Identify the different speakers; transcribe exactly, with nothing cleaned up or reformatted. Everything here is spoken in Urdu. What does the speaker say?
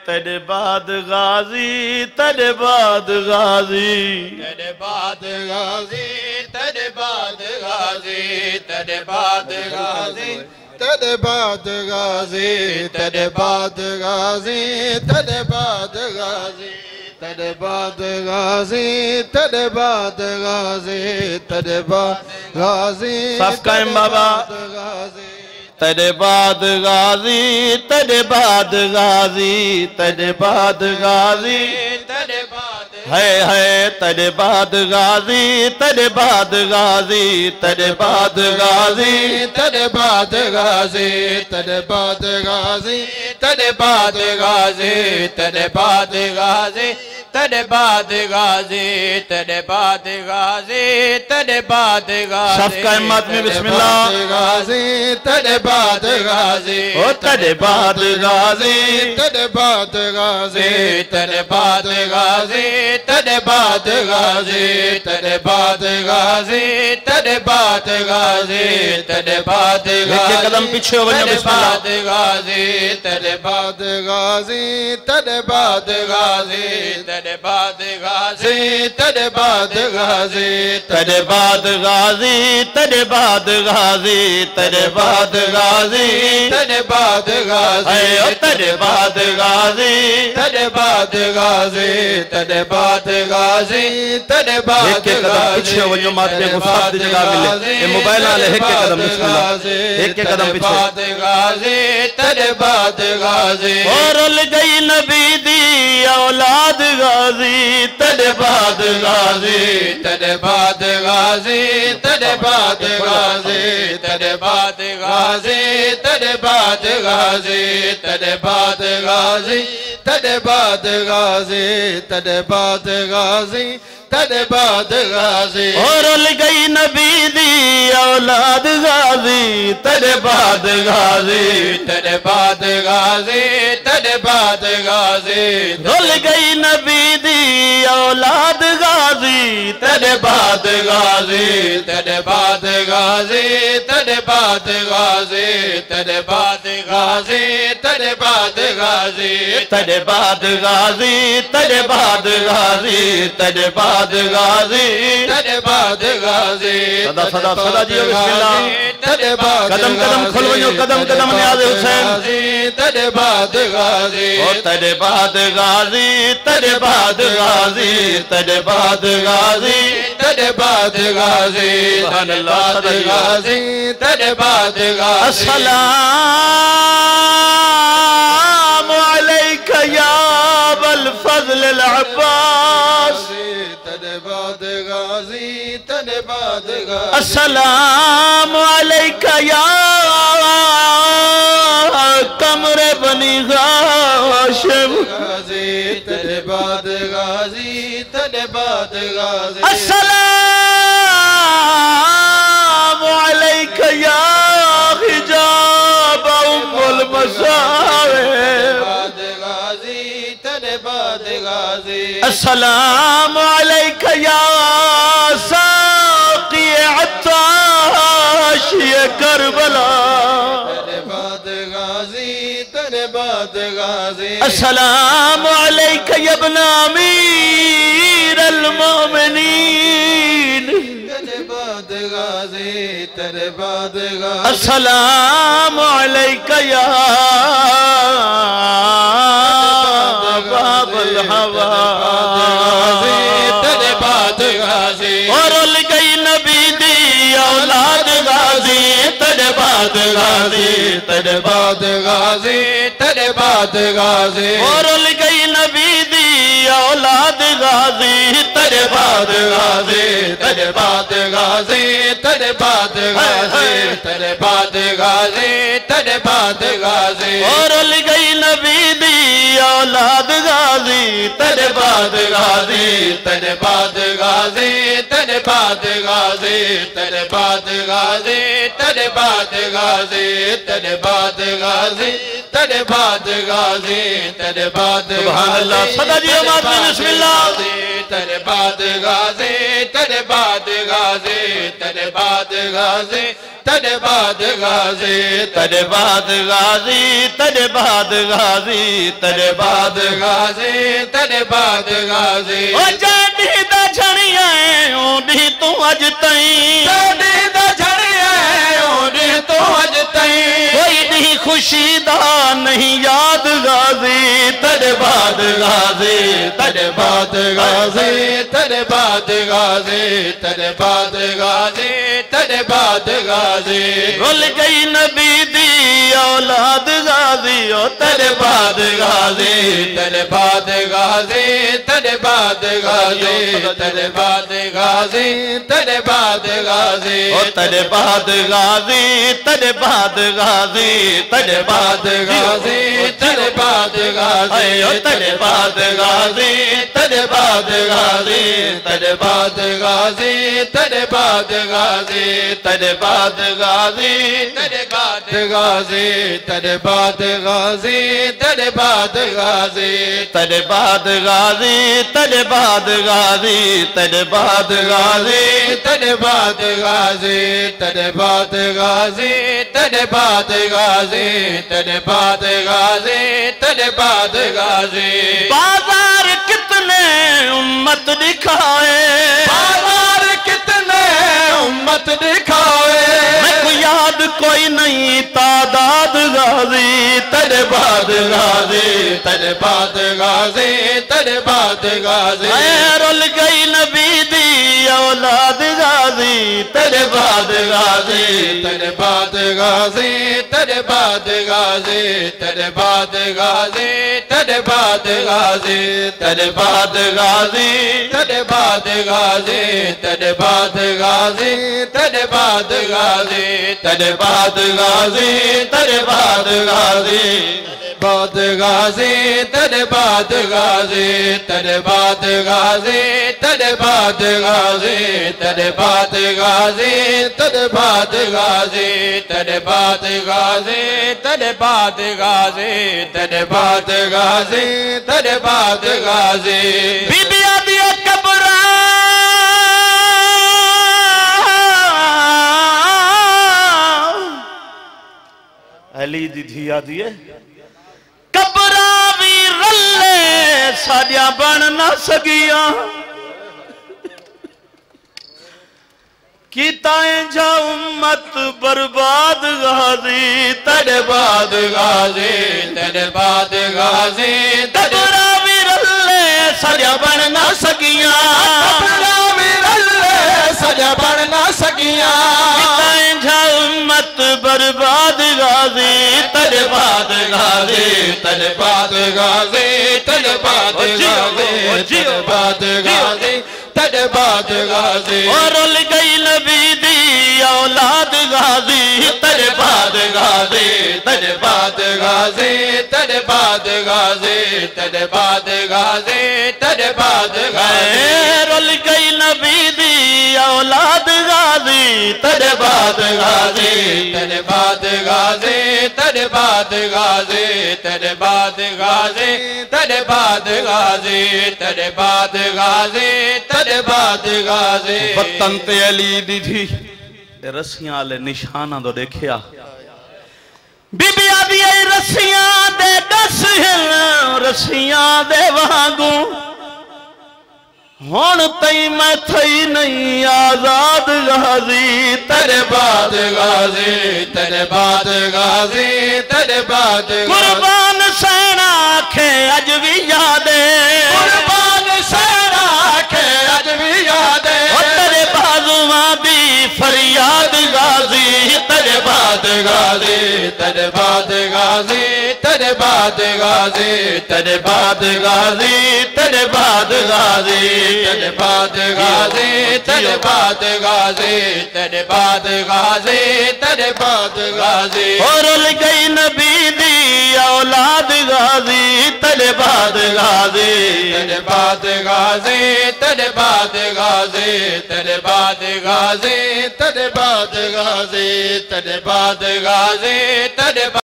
Speaker 1: تیرے بعد غازی تیرے بعد غازی
Speaker 2: تیرے بعد غازی تیرے بعد غازی تیرے بعد غازی تیرے بعد غازی تیرے بعد غازی تیرے بعد غازی تیرے بعد غازی تیرے بعد غازی تیرے بعد غازی
Speaker 1: صف قائم بابا تیرے بعد غازی تیرے بعد غازی تیرے بعد غازی
Speaker 2: تیرے بعد
Speaker 1: ہے ہے تیرے بعد غازی تیرے بعد غازی تیرے بعد غازی
Speaker 2: تیرے بعد غازی تیرے بعد غازی تیرے بعد غازی تیرے بعد غازی تیرے بعد غازی تیرے بعد غازی تیرے بعد غازی
Speaker 1: صف قائم ماتمی بسم اللہ
Speaker 2: غازی تیرے بعد غازی
Speaker 1: او تیرے بعد غازی
Speaker 2: تیرے بعد غازی تیرے بعد غازی تیرے بعد غازی تیرے بعد غازی تیرے بعد غازی تیرے بعد غازی
Speaker 1: ایک قدم پیچھے ہو بنیا بسم اللہ
Speaker 2: تیرے بعد غازی تیرے بعد غازی تیرے بعد غازی تیرے بعد غازی تیرے بعد غازی
Speaker 1: تیرے بعد غازی تیرے بعد غازی تیرے بعد غازی
Speaker 2: تیرے بعد غازی
Speaker 1: اے او تیرے بعد غازی
Speaker 2: تیرے بعد غازی تیرے بعد غازی تیرے بعد
Speaker 1: ایک قدم پیچھے ہو جو ماتمی کو سب دی جگہ ملے یہ موبائل آلے ایک قدم بسم اللہ ایک قدم پیچھے
Speaker 2: غازی تیرے بعد غازی
Speaker 1: اور رل گئی نبی دی اولاد غازی تیرے بعد غازی
Speaker 2: تیرے بعد غازی تیرے بعد غازی تیرے بعد غازی تیرے بعد غازی تیرے بعد غازی تیرے بعد غازی تیرے بعد غازی تیرے بعد غازی
Speaker 1: اور رل گئی نبی دی اولاد غازی تیرے بعد غازی
Speaker 2: تیرے بعد غازی تیرے بعد غازی
Speaker 1: رل گئی نبی دی اولاد غازی تیرے بعد غازی
Speaker 2: تیرے بعد غازی تیرے بعد غازی تیرے بعد غازی تیرے بعد غازی
Speaker 1: تیرے بعد غازی تیرے بعد غازی تیرے بعد غازی
Speaker 2: تیرے بعد غازی
Speaker 1: صدا صدا صدا جیو بسم اللہ
Speaker 2: تیرے بعد
Speaker 1: قدم قدم کھل ونیو قدم قدم نیاز حسین
Speaker 2: تیرے بعد غازی
Speaker 1: او تیرے بعد غازی تیرے بعد غازی تیرے بعد غازی
Speaker 2: تیرے بعد غازی
Speaker 1: سبحان اللہ
Speaker 2: تیرے بعد غازی تیرے بعد غازی
Speaker 1: السلام علیک یا بالفضل العباس
Speaker 2: تیرے بعد غازی تیرے بعد غازی
Speaker 1: السلام علیک یا قمر بنی غاشم
Speaker 2: غازی تیرے بعد غازی تیرے بعد غازی
Speaker 1: السلام علیک یا حجاب ام المصائب السلام علیک یا ساقی عطاش یہ کربلا
Speaker 2: تیرے بعد غازی تیرے بعد غازی
Speaker 1: السلام علیک یا ابن امیر المؤمنین
Speaker 2: تیرے بعد غازی تیرے بعد غازی
Speaker 1: السلام علیک یا باب الحوا
Speaker 2: تیرے بعد غازی
Speaker 1: اور رل گئی نبی دی اولاد غازی تیرے بعد غازی
Speaker 2: تیرے بعد غازی تیرے بعد غازی
Speaker 1: اور رل گئی نبی دی اولاد غازی تیرے بعد غازی
Speaker 2: تیرے بعد غازی تیرے بعد غازی تیرے بعد غازی تیرے بعد غازی
Speaker 1: اور رل گئی نبی دی اولاد غازی تیرے بعد غازی
Speaker 2: تیرے بعد غازی تیرے بعد غازی تیرے بعد غازی تیرے بعد غازی تیرے بعد غازی تیرے بعد غازی تیرے بعد
Speaker 1: سبحان اللہ صدا جی امات میں بسم اللہ
Speaker 2: تیرے بعد غازی تیرے بعد غازی تیرے بعد غازی تیرے بعد غازی
Speaker 1: تیرے بعد غازی تیرے بعد غازی تیرے بعد
Speaker 2: غازی تیرے بعد غازی
Speaker 1: او جاڑی دا جھڑیاں اونڈی تو اج تائیں
Speaker 2: جاڑی دا جھڑیاں اونڈی تو اج تائیں
Speaker 1: کوئی نہیں خوشی دا نہیں یاد غازی تیرے بعد غازی تیرے بعد غازی
Speaker 2: تیرے بعد غازی تیرے بعد غازی تیرے بعد غازی
Speaker 1: رول گئی نبی دی اولاد غازی او تیرے بعد غازی
Speaker 2: تیرے بعد غازی تیرے بعد غازی تیرے بعد غازی تیرے بعد غازی
Speaker 1: او تیرے بعد غازی تیرے بعد غازی تیرے بعد غازی
Speaker 2: تیرے بعد غازی
Speaker 1: او تیرے بعد غازی تیرے بعد غازی تیرے بعد غازی تیرے بعد غازی تیرے بعد غازی
Speaker 2: تیرے بعد غازی تیرے بعد غازی تیرے بعد غازی
Speaker 1: تیرے بعد غازی تیرے بعد غازی تیرے بعد غازی
Speaker 2: تیرے بعد غازی تیرے بعد غازی تیرے بعد غازی تیرے بعد غازی تیرے بعد غازی
Speaker 1: بازار کتنے امت دکھائے
Speaker 2: بازار کتنے امت دکھائے
Speaker 1: میں کو یاد کوئی نہیں تعداد غازی تیرے بعد غازی
Speaker 2: تیرے بعد غازی تیرے بعد غازی
Speaker 1: اے رول گئی نبی دی اولاد غازی تیرے بعد غازی
Speaker 2: تیرے بعد غازی تیرے بعد غازی تیرے بعد غازی تیرے بعد غازی
Speaker 1: تیرے بعد غازی
Speaker 2: تیرے بعد غازی تیرے بعد غازی تیرے بعد غازی
Speaker 1: تیرے بعد غازی تیرے بعد غازی
Speaker 2: بعد غازی تیرے بعد غازی تیرے بعد غازی تیرے بعد غازی تیرے بعد غازی تیرے بعد غازی تیرے بعد غازی تیرے بعد غازی تیرے بعد غازی تیرے بعد غازی
Speaker 1: بی بی آدھی کبرا علی دی دھی آدھی ہے کبرا بھی رلے ساڑیا بن نہ سگیاں کیتائیں جا امت برباد غازی تیرے بعد غازی
Speaker 2: تیرے بعد غازی
Speaker 1: کبرا بھی رلے ساڑیا بن نہ سگیاں
Speaker 2: سجا بڑھنا سکیاں
Speaker 1: کیتائیں جا امت برباد غازی تیرے بعد غازی
Speaker 2: تیرے بعد غازی تیرے بعد غازی تیرے بعد غازی تیرے بعد غازی
Speaker 1: اور رول گئی نبی دی اولاد غازی تیرے بعد غازی
Speaker 2: تیرے بعد غازی تیرے بعد غازی تیرے بعد غازی تیرے بعد غازی
Speaker 1: رول گئی نبی دی اولاد غازی تیرے بعد غازی
Speaker 2: تیرے بعد غازی تیرے بعد غازی تیرے بعد غازی تیرے بعد غازی تیرے بعد غازی تیرے بعد غازی
Speaker 1: وطن تے علی دی تھی رسیاں لے نشانہ دو دیکھیا بی بی آدھی ای رسیاں دے دس ہل رسیاں دے وہاں ہون تئی میں تھئی نہیں آزاد غازی
Speaker 2: تیرے بعد غازی تیرے بعد غازی تیرے بعد
Speaker 1: قربان سینا آکھے اج بھی یادے
Speaker 2: قربان سینا آکھے اج بھی یادے
Speaker 1: تیرے بازواں دی فریاد غازی تیرے بعد غازی
Speaker 2: تیرے بعد غازی تیرے بعد غازی
Speaker 1: تیرے بعد غازی تیرے بعد غازی
Speaker 2: تیرے بعد غازی تیرے بعد غازی تیرے بعد غازی تیرے بعد غازی
Speaker 1: اور رول گئی نبی دی اولاد غازی تیرے بعد غازی
Speaker 2: تیرے بعد غازی تیرے بعد غازی تیرے بعد غازی تیرے بعد غازی تیرے بعد غازی تیرے بعد